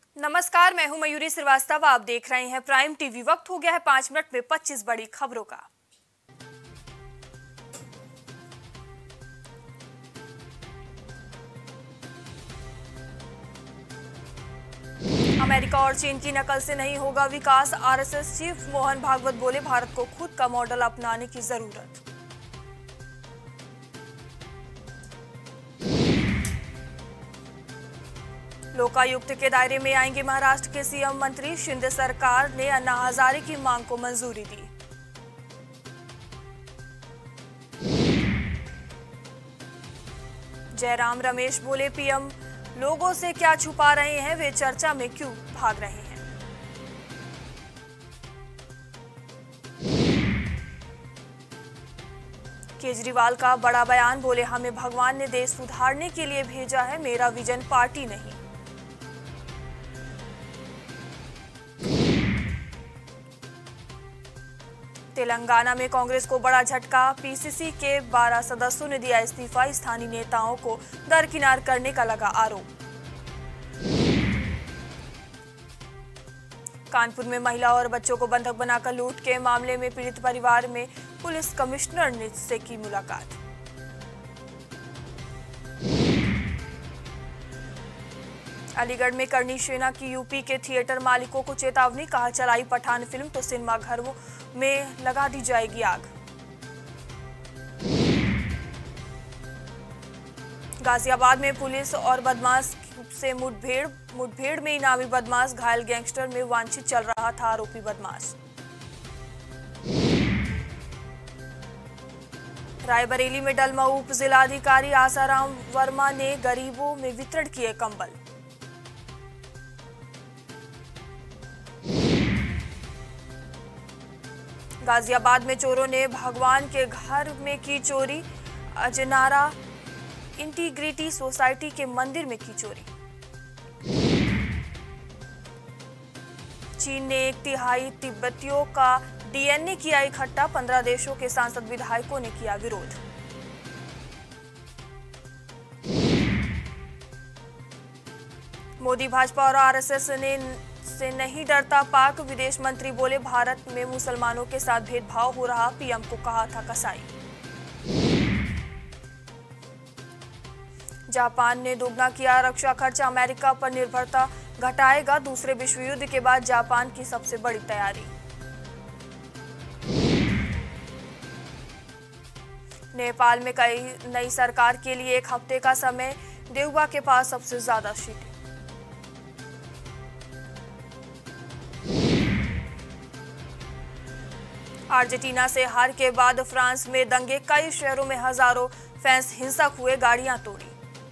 नमस्कार, मैं हूं मयूरी श्रीवास्तव। आप देख रहे हैं प्राइम टीवी। वक्त हो गया है 5 मिनट में 25 बड़ी खबरों का। अमेरिका और चीन की नकल से नहीं होगा विकास। आरएसएस चीफ मोहन भागवत बोले, भारत को खुद का मॉडल अपनाने की जरूरत। लोकायुक्त के दायरे में आएंगे महाराष्ट्र के सीएम मंत्री। शिंदे सरकार ने अन्ना हजारे की मांग को मंजूरी दी। जयराम रमेश बोले, पीएम लोगों से क्या छुपा रहे हैं, वे चर्चा में क्यों भाग रहे हैं। केजरीवाल का बड़ा बयान, बोले हमें भगवान ने देश सुधारने के लिए भेजा है, मेरा विजन पार्टी नहीं। तेलंगाना में कांग्रेस को बड़ा झटका। पीसीसी के 12 सदस्यों ने दिया इस्तीफा। स्थानीय नेताओं को दरकिनार करने का लगा आरोप। कानपुर में महिला और बच्चों को बंधक बनाकर लूट के मामले में पीड़ित परिवार में पुलिस कमिश्नर ने से की मुलाकात। अलीगढ़ में करनी सेना की यूपी के थिएटर मालिकों को चेतावनी, कहा चलाई पठान फिल्म तो सिनेमा घरों में लगा दी जाएगी आग। गाजियाबाद में पुलिस और बदमाश से मुठभेड़ में इनामी बदमाश घायल। गैंगस्टर में वांछित चल रहा था आरोपी बदमाश। रायबरेली में डलमा उप जिलाधिकारी आसाराम वर्मा ने गरीबों में वितरण किए कंबल। गाजियाबाद में चोरों ने भगवान के घर में की चोरी। अजनारा इंटीग्रिटी सोसाइटी के मंदिर में की चोरी। चीन ने 1/3 तिब्बतियों का डीएनए किया इकट्ठा। 15 देशों के सांसद विधायकों ने किया विरोध। मोदी भाजपा और आरएसएस से नहीं डरता पाक। विदेश मंत्री बोले, भारत में मुसलमानों के साथ भेदभाव हो रहा, पीएम को कहा था कसाई। जापान ने दोगुना किया रक्षा खर्च। अमेरिका पर निर्भरता घटाएगा। दूसरे विश्व युद्ध के बाद जापान की सबसे बड़ी तैयारी। नेपाल में कई नई सरकार के लिए 1 हफ्ते का समय। देउबा के पास सबसे ज्यादा सीटें। अर्जेंटीना से हार के बाद फ्रांस में दंगे। कई शहरों में हजारों फैंस हिंसक हुए, गाड़ियां तोड़ी।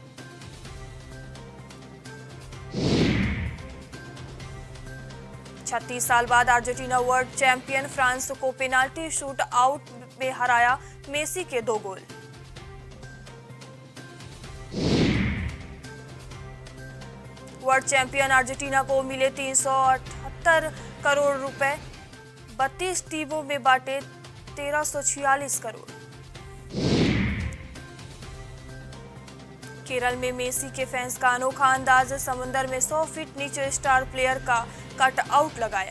छत्तीस साल बाद अर्जेंटीना वर्ल्ड चैंपियन। फ्रांस को पेनाल्टी शूट आउट में हराया, मेसी के 2 गोल। वर्ल्ड चैंपियन अर्जेंटीना को मिले 378 करोड़ रुपए। 32 टीमों में बांटे 1346 करोड़। केरल में मेसी के फैंस का अनोखा अंदाज। समुंदर में 100 फीट नीचे स्टार प्लेयर का कट आउट लगाया।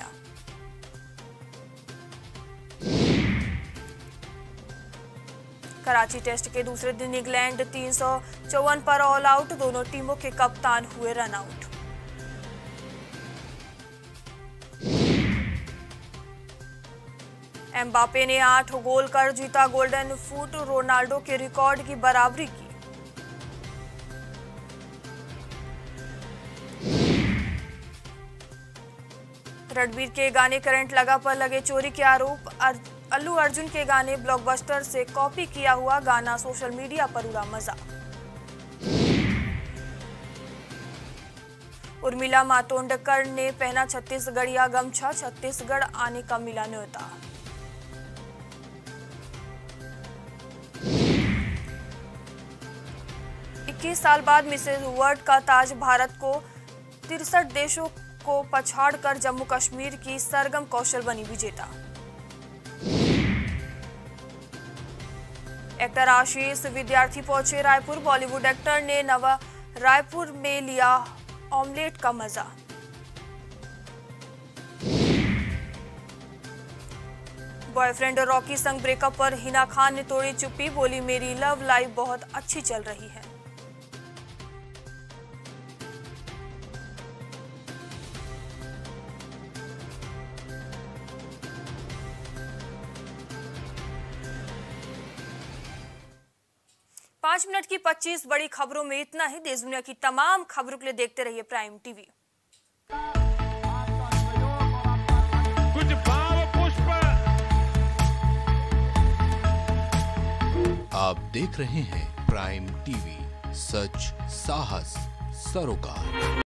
कराची टेस्ट के दूसरे दिन इंग्लैंड 354 पर ऑल आउट। दोनों टीमों के कप्तान हुए रन आउट। एम्बापे ने 8 गोल कर जीता गोल्डन फूट। रोनाल्डो के रिकॉर्ड की बराबरी की। रणबीर के गाने करंट लगा पर लगे चोरी के आरोप। अल्लू अर्जुन के गाने ब्लॉकबस्टर से कॉपी किया हुआ गाना सोशल मीडिया पर उड़ा मजा। उर्मिला मातोंडकर ने पहना छत्तीसगढ़िया गमछा। छत्तीसगढ़ आने का मिला न्योता। इक्कीस साल बाद मिसेज वर्ल्ड का ताज भारत को 63 देशों को पछाड़कर जम्मू कश्मीर की सरगम कौशल बनी विजेता। एक्टर आशीष विद्यार्थी पहुंचे रायपुर। बॉलीवुड एक्टर ने नवा रायपुर में लिया ऑमलेट का मजा। बॉयफ्रेंड रॉकी संग ब्रेकअप पर हिना खान ने तोड़ी चुप्पी, बोली मेरी लव लाइफ बहुत अच्छी चल रही है। पाँच मिनट की 25 बड़ी खबरों में इतना ही। देश दुनिया की तमाम खबरों के लिए देखते रहिए प्राइम टीवी। कुछ भाव पुष्प। आप देख रहे हैं प्राइम टीवी, सच साहस सरोकार।